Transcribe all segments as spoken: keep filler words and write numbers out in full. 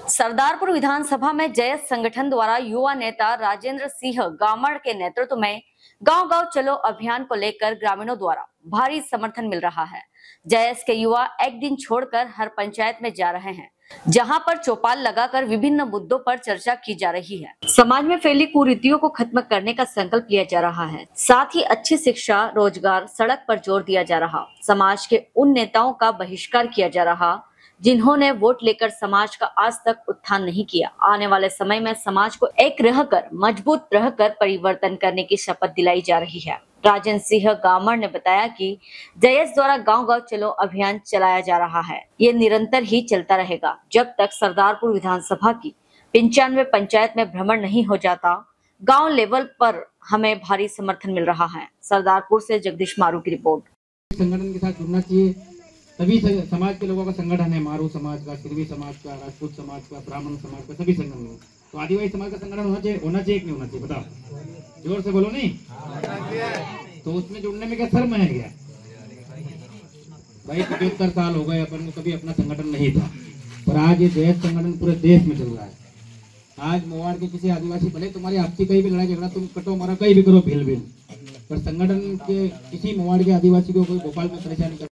सरदारपुर विधानसभा में जयस संगठन द्वारा युवा नेता राजेंद्र सिंह गामड़ के नेतृत्व में गांव गांव चलो अभियान को लेकर ग्रामीणों द्वारा भारी समर्थन मिल रहा है। जयस के युवा एक दिन छोड़कर हर पंचायत में जा रहे हैं, जहां पर चौपाल लगाकर विभिन्न मुद्दों पर चर्चा की जा रही है। समाज में फैली कुरीतियों को खत्म करने का संकल्प लिया जा रहा है। साथ ही अच्छी शिक्षा, रोजगार, सड़क पर जोर दिया जा रहा। समाज के उन नेताओं का बहिष्कार किया जा रहा जिन्होंने वोट लेकर समाज का आज तक उत्थान नहीं किया। आने वाले समय में समाज को एक रहकर, मजबूत रहकर परिवर्तन करने की शपथ दिलाई जा रही है। राजेंद्र सिंह गामड़ ने बताया कि जयस द्वारा गांव गांव चलो अभियान चलाया जा रहा है। ये निरंतर ही चलता रहेगा जब तक सरदारपुर विधानसभा की पंचानवे पंचायत में भ्रमण नहीं हो जाता। गांव लेवल पर हमें भारी समर्थन मिल रहा है। सरदारपुर से जगदीश मारू की रिपोर्ट। संगठन के साथ जुड़ना चाहिए, सभी समाज के लोगों का संगठन है। मारू समाज का, सिरवी समाज का, राजपूत समाज का, ब्राह्मण समाज का, सभी संगठन है। तो आदिवासी समाज का संगठन होना चाहिए होना चाहिए कि नहीं होना चाहिए? बताओ, जोर से बोलो। नहीं तो उसमें जुड़ने में क्या शर्म है क्या? भाई पचहत्तर साल हो गए, अपन को कभी अपना संगठन नहीं था, पर आज ये जयस संगठन पूरे देश में चल रहा है। आज मोवाड़ के किसी आदिवासी, भले तुम्हारी आपसी कहीं भी लड़ाई झगड़ा, तुम कटो मारा कहीं भी करो, भील भील, पर संगठन के किसी मोवाड़ के आदिवासी को कोई भोपाल में परेशानी कर।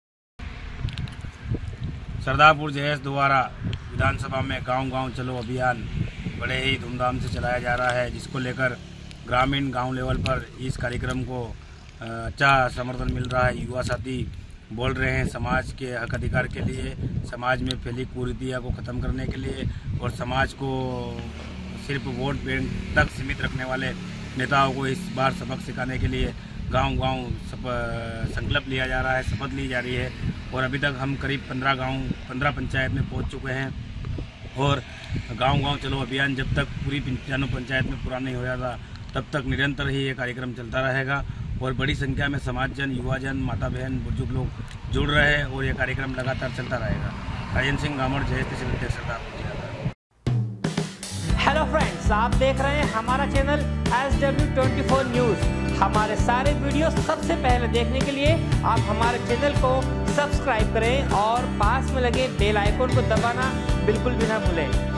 सरदारपुर जयस द्वारा विधानसभा में गांव गांव चलो अभियान बड़े ही धूमधाम से चलाया जा रहा है, जिसको लेकर ग्रामीण गांव लेवल पर इस कार्यक्रम को अच्छा समर्थन मिल रहा है। युवा साथी बोल रहे हैं समाज के हक अधिकार के लिए, समाज में फैली कुरीतियों को ख़त्म करने के लिए और समाज को सिर्फ वोट बैंक तक सीमित रखने वाले नेताओं को इस बार सबक सिखाने के लिए गांव गांव संकल्प लिया जा रहा है, शपथ ली जा रही है। और अभी तक हम करीब पंद्रह गांव पंद्रह पंचायत में पहुंच चुके हैं और गांव गांव चलो अभियान जब तक पूरी पंचानवे पंचायत में पूरा नहीं हो जाता तब तक निरंतर ही ये कार्यक्रम चलता रहेगा और बड़ी संख्या में समाजजन, युवाजन, माता बहन, बुजुर्ग लोग जुड़ रहे हैं और ये कार्यक्रम लगातार चलता रहेगा। राजेंद्र सिंह गामड़, जयस तहसील अध्यक्ष सरदारपुर। हेलो फ्रेंड्स, आप देख रहे हैं हमारा channel S W twenty four news. हमारे सारे वीडियो सबसे पहले देखने के लिए आप हमारे चैनल को सब्सक्राइब करें और पास में लगे बेल आइकन को दबाना बिल्कुल भी ना भूलें।